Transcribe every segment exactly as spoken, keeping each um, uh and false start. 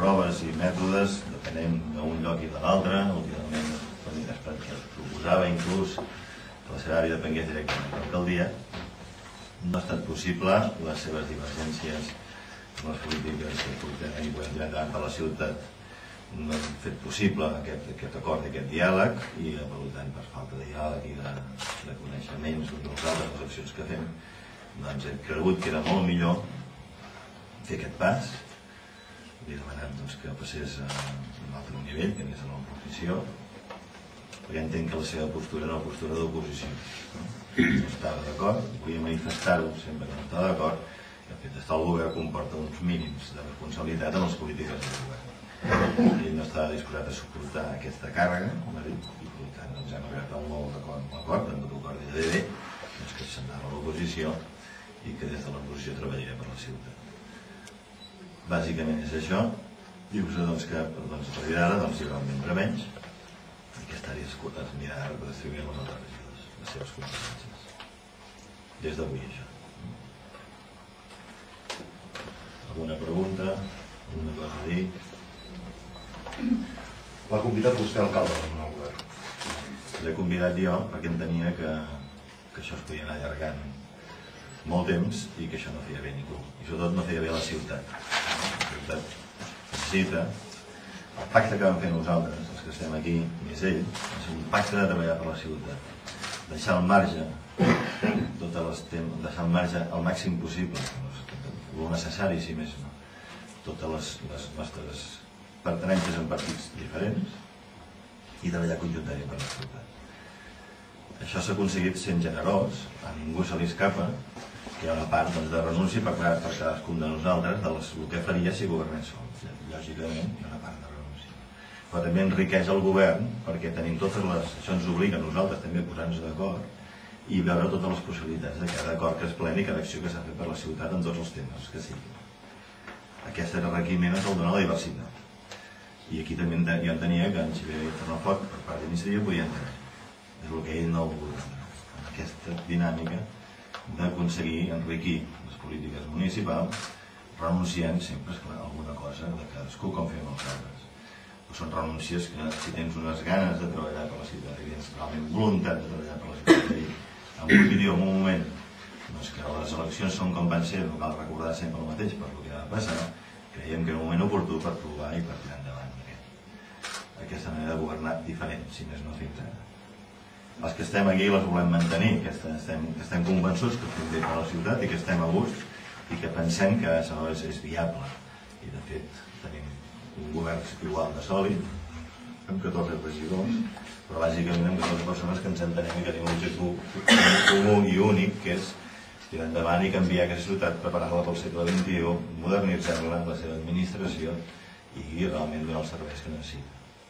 proves i mètodes depenent d'un lloc i de l'altre. Últimament es proposava inclús que la seva àrea depengués directament de l'alcaldia. No ha estat possible, les seves divergències amb les polítiques que portem i podem tirar endavant per la ciutat no han fet possible aquest acord, aquest diàleg, i per tant per falta de diàleg i de coneixements uns dels altres, les accions que fem, doncs hem cregut que era molt millor fer aquest pas. Li he demanat que passés a un altre nivell, que anés a l'oposició, perquè entenc que la seva postura era una postura d'oposició. No estava d'acord, volia manifestar-ho sempre que no estava d'acord, i el fet d'estar al govern comporta uns mínims de responsabilitat en les polítiques del govern. Ell no estava disposat a suportar aquesta càrrega, i per tant ens hem arribat a un nou acord, amb el acord de D D, que se'n anava a l'oposició i que des de l'oposició treballaria per la ciutat. Bàsicament és això. Diu-se que a partir d'ara hi haurà un membre menys i aquesta àrea es mirarà per distribuir les altres regidors, les seves competències. Des d'avui això. Alguna pregunta? Alguna cosa a dir? L'ha convidat vostè alcalde del nou govern? L'he convidat jo perquè entenia que això es podia anar allargant molt temps i que això no feia bé a ningú. I sobretot no feia bé a la ciutat. La ciutat necessita... El pacte que vam fer nosaltres, els que estem aquí, més ell, és un pacte de treballar per la ciutat. Deixar al marge, deixar al marge el màxim possible, el necessari, si més no, totes les nostres pertenences en partits diferents i treballar conjuntament per la ciutat. Això s'ha aconseguit sent generós, a ningú se li escapa que hi ha una part de renúncia per cadascun de nosaltres del que faria si governés sol. Lògicament hi ha una part de renúncia. Però també enriqueix el govern perquè tenim totes les... Això ens obliga a nosaltres també a posar-nos d'acord i veure totes les possibilitats de cada acord que es pleni i cada acció que s'ha fet per la ciutat en tots els temes que siguin. Aquest enriquiment és el donar la diversitat. I aquí també jo entenia que en Xavier Tornafoc, per part d'iniciativa, podia entrar. És el que ell no ha volgut entrar. En aquesta dinàmica d'aconseguir enriquir les polítiques municipals, renunciant sempre, esclar, a alguna cosa de cadascú, com fem els altres. Però són renúncies que, si tens unes ganes de treballar per la ciutat i tens realment voluntat de treballar per la ciutat, i en un vídeo, en un moment, doncs que les eleccions són com van ser, no cal recordar sempre el mateix per el que va passar, creiem que era un moment oportú per provar i per tirar endavant aquesta manera de governar diferent, si més no fins ara. Els que estem aquí les volem mantenir, que estem convençuts que fem bé per la ciutat i que estem a gust i que pensem que això és viable. I de fet tenim un govern igual de sòlid, amb catorze regidors, però bàsicament amb catorze persones que ens entenem i que tenim un objectiu comú i únic, que és tirar endavant i canviar aquesta ciutat, preparar-la pel segle vint-i-u, modernitzar-la, la seva administració i realment donar els serveis que necessita.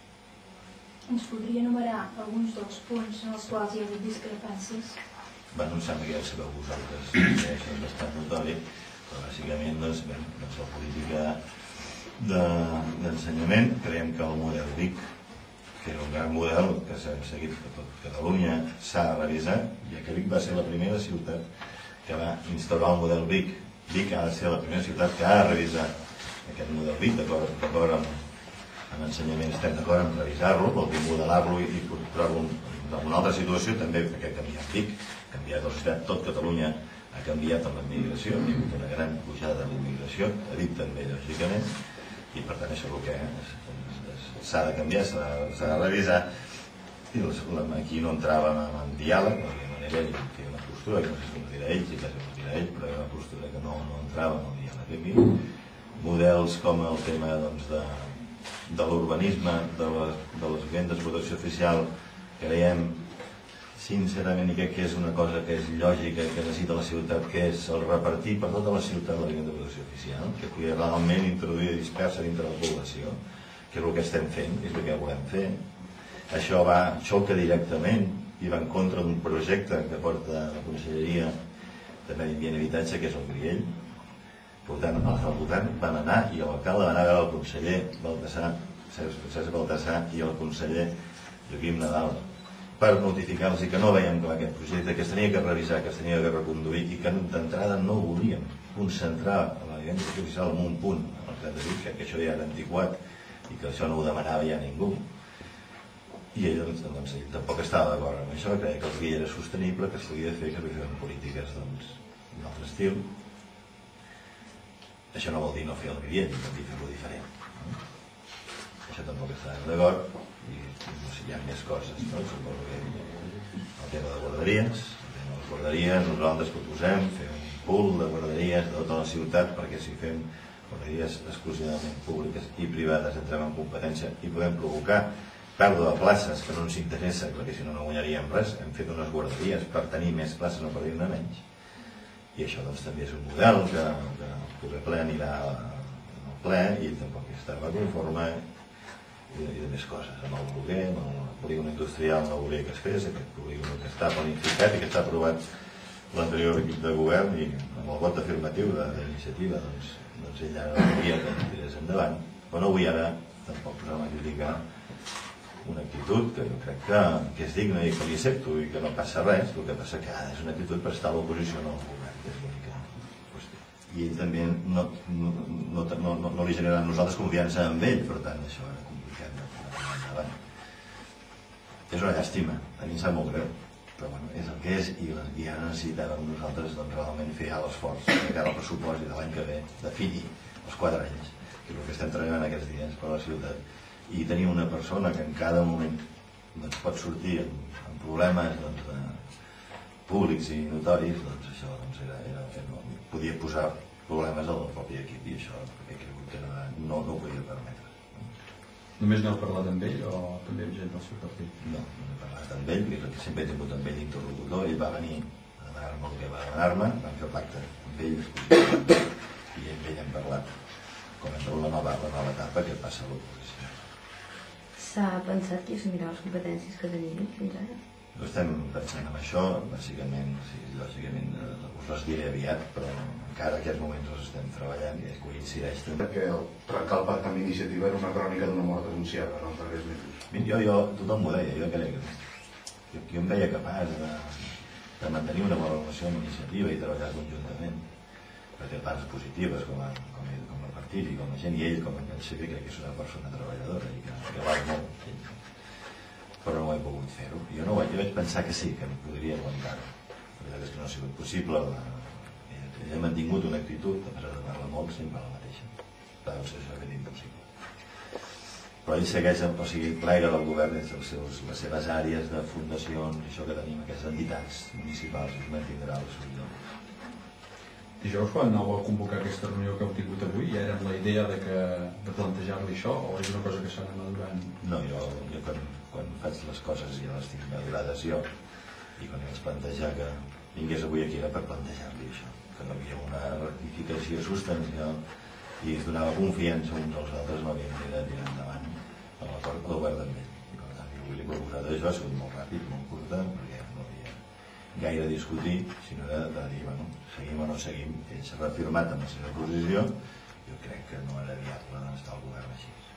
Ens podria enumerar alguns dels punts en els quals hi ha hagut discrepàncies? Bé, em sembla que ja ho sabeu vosaltres, això és bastant notori, però bàsicament doncs, la política d'ensenyament, creiem que el model Vic, que era un gran model que s'ha seguit per tot Catalunya, s'ha revisat, ja que Vic va ser la primera ciutat que va instaurar el model Vic. Vic ha de ser la primera ciutat que ha de revisar aquest model Vic, d'acord amb en ensenyament estem d'acord en revisar-lo, vol dir modelar-lo i posar-lo en una altra situació, també perquè ha canviat Vic, ha canviat la societat, tot Catalunya ha canviat amb la immigració, hi ha hagut una gran pujada de la immigració, ha dit també lògicament, i per tant això és el que s'ha de canviar, s'ha de revisar, i aquí no entràvem en diàleg, no hi havia manera, ell té una postura, que no sé si ho dirà ell, si quasi ho dirà ell, però hi ha una postura que no entràvem en diàleg aquí. Models com el tema de de l'urbanisme, de les vivendes de protecció oficial, creiem sincerament i crec que és una cosa que és lògica, que necessita la ciutat, que és el repartir per tota la ciutat la vivenda de protecció oficial, que pugui realment introduir i dispersa dintre de la població, que és el que estem fent, és el que volem fer. Això va, xoca directament i va en contra d'un projecte que porta la Conselleria de Medi Ambient i Habitatge, que és el Griell. Per tant, el govern van anar i l'alcalde va anar a veure el conseller Baltasar, César Baltasar, i el conseller Joaquim Nadal, per notificar-los que no veiem clar aquest projecte, que es tenia que revisar, que es tenia que reconduir i que d'entrada no volíem concentrar la vivenda oficial en un punt, els trenta-vuit, crec que això ja era antiquat i que això no ho demanava ja ningú. I ell, doncs, doncs, ell tampoc estava d'acord amb això, creia que el guia era sostenible, que s'havia de fer, que havia de fer polítiques doncs, d'un altre estil. Això no vol dir no fer el Vivienda, vol dir fer-lo diferent. No? Això tampoc estàvem d'acord, i no sé, hi ha més coses, no? Suposo que el tema de guarderies, el tema de les guarderies, nosaltres proposem fer un pool de guarderies de tota la ciutat, perquè si fem guarderies exclusivament públiques i privades entrem en competència i podem provocar pèrdua de places que no ens interessa, perquè si no no guanyaríem res. Hem fet unes guarderies per tenir més places, no per dir-ne menys, i això doncs també és un model que, que el proper ple anirà al ple i tampoc estava conforme, i de més coses, amb el Bruguer, amb el polígon industrial no volia que es fes, aquest polígon que està planificat i que està aprovat l'anterior equip de govern, i amb el vot afirmatiu de l'iniciativa doncs, doncs ella no volia que tirés endavant, però no vull ara tampoc posar-me a criticar una actitud que jo crec que, que és digna i que li accepto i que no passa res. El que passa que és una actitud per estar a l'oposició, no al govern, que és l'única qüestió. I ell també no, no, no, no, no, no li genera a nosaltres confiança amb ell, per tant això era complicat de posar endavant. És una llàstima, a mi em sap molt greu, però bueno, és el que és, i, i ara necessitàvem nosaltres doncs, realment fer l'esforç de cara al pressupost i de l'any que ve definir els quatre anys, que és el que estem treballant aquests dies per a la ciutat, i tenir una persona que en cada moment doncs, pot sortir amb, amb problemes doncs, de, públics i notoris, doncs això doncs, era, era, era, podia posar problemes al propi equip, i això perquè crec que no, no ho podia permetre. Només n'heu parlat amb ell o també amb gent del seu partit? No, no he parlat amb ell, perquè sempre he tingut amb ell interlocutor. Ell va venir a demanar-me el que va demanar-me, vam fer pacte amb ell, i amb ell hem parlat com hem la nova, la nova etapa que passa a l'oposició. S'ha pensat qui assumirà les competències que tenim fins ara? No estem pensant en això, bàsicament, sí, lògicament us les diré aviat, però encara en aquests moments els estem treballant i coincideix també. Perquè el trencar el pacte amb iniciativa era una crònica d'una mort anunciada en els darrers mesos. Jo, jo, tothom ho deia, jo crec que jo, jo em veia capaç de, de mantenir una bona relació amb iniciativa i treballar conjuntament, perquè té parts positives com a, com a, com a partit i com a gent, i ell com a principi crec que és una persona treballadora i que, que val molt, però no ho he pogut fer-ho. Jo no ho vaig, jo vaig pensar que sí, que podria aguantar-ho. La veritat és que no ha sigut possible. Ell ha mantingut una actitud, a pesar de parlar molt, sempre la mateixa. Clar, doncs això ha fet impossible. Però ell segueix, o sigui, plega del govern des de les seves àrees de fundacions, això que tenim, aquestes entitats municipals, es mantindrà el seu lloc. Dijous, quan aneu a convocar aquesta reunió que heu tingut avui, ja era amb la idea de, que, de plantejar-li això, o és una cosa que s'ha anat madurant? No, jo, jo quan, quan faig les coses ja les tinc madurades jo, i quan vaig plantejar que vingués avui aquí era per plantejar-li això, que no hi havia una rectificació substancial i es donava confiança uns als altres, no havíem de tirar endavant amb l'acord del govern amb ell. I per tant, jo avui li he proposat això, ha sigut molt ràpid, molt curta, perquè no havia gaire a discutir, sinó de, de dir, bueno, seguim o no seguim. Ell s'ha reafirmat amb la seva posició, jo crec que no era viable estar al govern així.